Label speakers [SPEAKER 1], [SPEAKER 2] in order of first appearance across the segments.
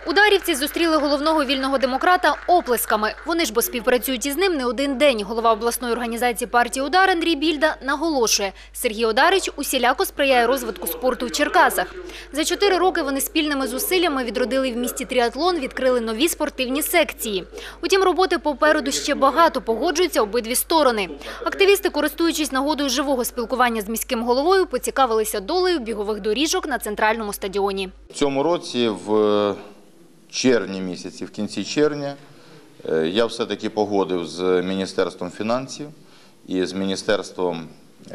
[SPEAKER 1] Ударівці зустріли головного вільного демократа оплесками. Вони ж бо співпрацюють із ним не один день. Голова обласної організації партії «Удар» Андрій Більда наголошує, Сергій Одарич усіляко сприяє розвитку спорту в Черкасах. За 4 роки вони спільними зусиллями відродили в місті тріатлон, відкрили нові спортивні секції. Утім, роботи попереду ще багато, погоджуються обидві сторони. Активісти, користуючись нагодою живого спілкування з міським головою, поцікавилися долею бігових доріжок на центральному стадіоні.
[SPEAKER 2] В цьому році в червні місяці, в кінці червня, я все-таки погодив з Міністерством фінансів і з Міністерством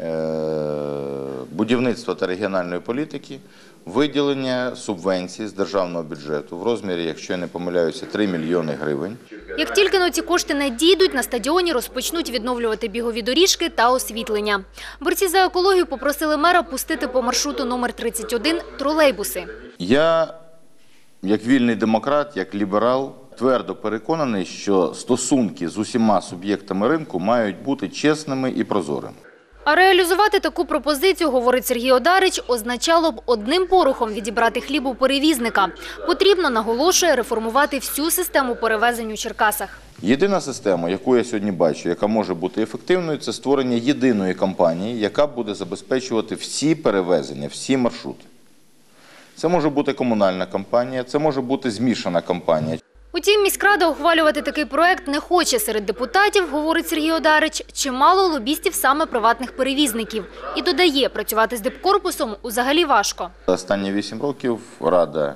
[SPEAKER 2] будівництва та регіональної політики виділення субвенцій з державного бюджету в розмірі, якщо я не помиляюся, 3 мільйони гривень.
[SPEAKER 1] Як тільки ці кошти надійдуть, на стадіоні розпочнуть відновлювати бігові доріжки та освітлення. Борці за екологію попросили мера пустити по маршруту номер 31 тролейбуси.
[SPEAKER 2] Я, як вільний демократ, як ліберал, твердо переконаний, що стосунки з усіма суб'єктами ринку мають бути чесними і прозорими.
[SPEAKER 1] А реалізувати таку пропозицію, говорить Сергій Одарич, означало б одним порухом відібрати хліб у перевізника. Потрібно, наголошує, реформувати всю систему перевезень у Черкасах.
[SPEAKER 2] Єдина система, яку я сьогодні бачу, яка може бути ефективною, це створення єдиної компанії, яка буде забезпечувати всі перевезення, всі маршрути. Це може бути комунальна компанія, це може бути змішана компанія.
[SPEAKER 1] Утім, міськрада ухвалювати такий проект не хоче. Серед депутатів, говорить Сергій Одарич, чимало лобістів саме приватних перевізників. І додає, працювати з дипкорпусом взагалі важко.
[SPEAKER 2] Останні 8 років Рада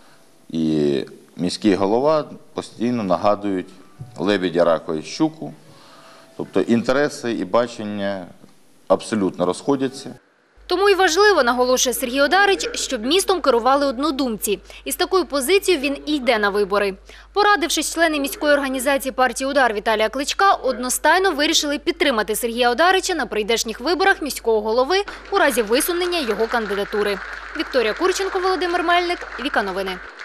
[SPEAKER 2] і міський голова постійно нагадують лебедя, рака і щуку. Тобто інтереси і бачення абсолютно розходяться.
[SPEAKER 1] Тому і важливо, наголошує Сергій Одарич, щоб містом керували однодумці. І з такою позицією він і йде на вибори. Порадившись, члени міської організації партії «Удар» Віталія Кличка одностайно вирішили підтримати Сергія Одарича на прийдешніх виборах міського голови у разі висунення його кандидатури. Вікторія Курченко, Володимир Мельник, Віка Новини.